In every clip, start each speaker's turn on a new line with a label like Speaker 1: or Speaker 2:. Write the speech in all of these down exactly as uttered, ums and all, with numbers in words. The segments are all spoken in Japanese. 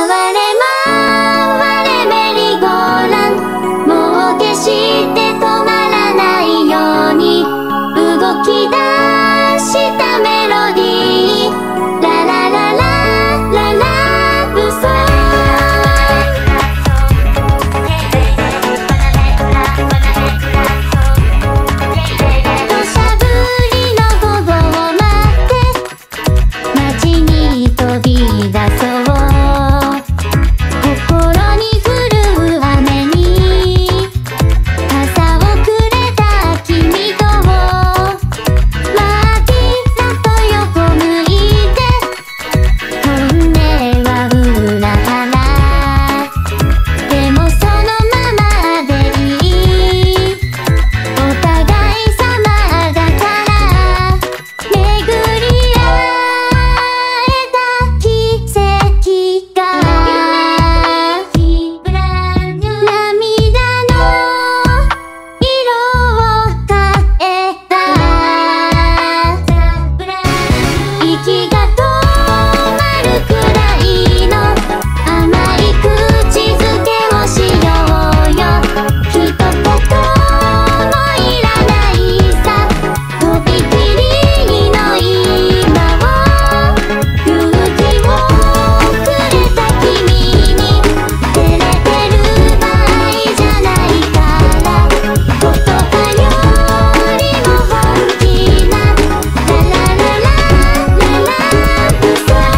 Speaker 1: 回れ回れメリーゴーラン、もう決して止まらないように動き出したメロディー、ララララララブソン土砂降りの午後を待って街に飛び出そう、心に降る雨に傘をくれた君と真っ暗と横向いて本音は裏腹、でもそのままでいい、お互い様だから巡り合えた奇跡が涙の色を変えた、息が止まるくらいの甘い口づけをしようよ、一言もいらないさ、とびきりの今を勇気をくれた君に照れてる場合じゃないから、言葉よりも本気なララララララブソン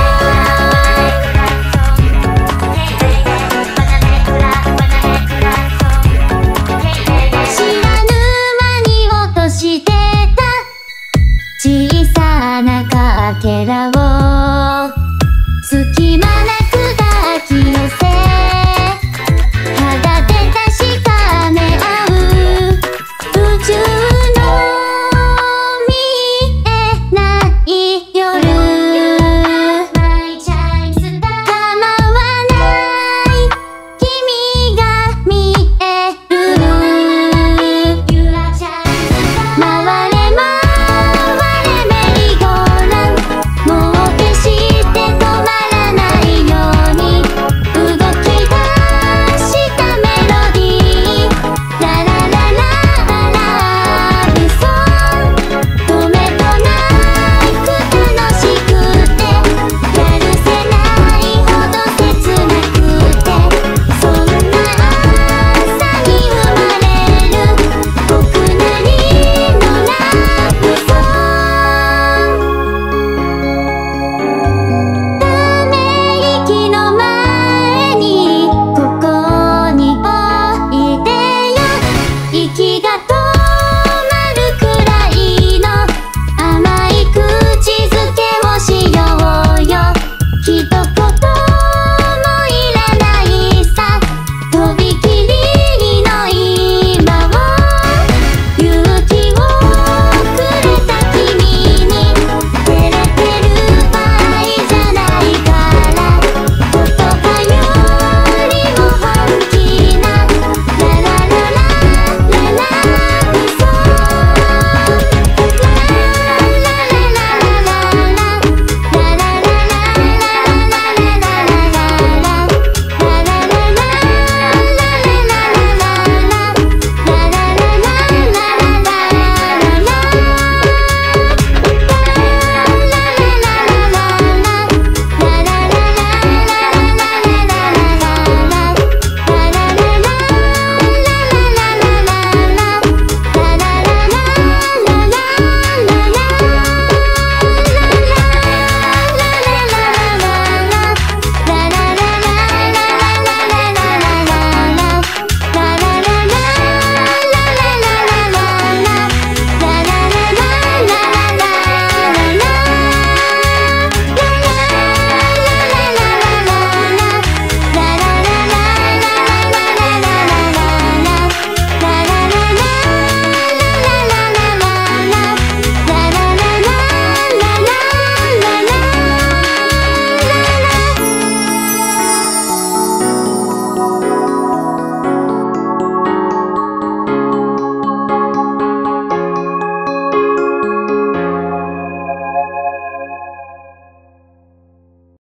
Speaker 1: 知らぬ間に落としてた小さなかけらを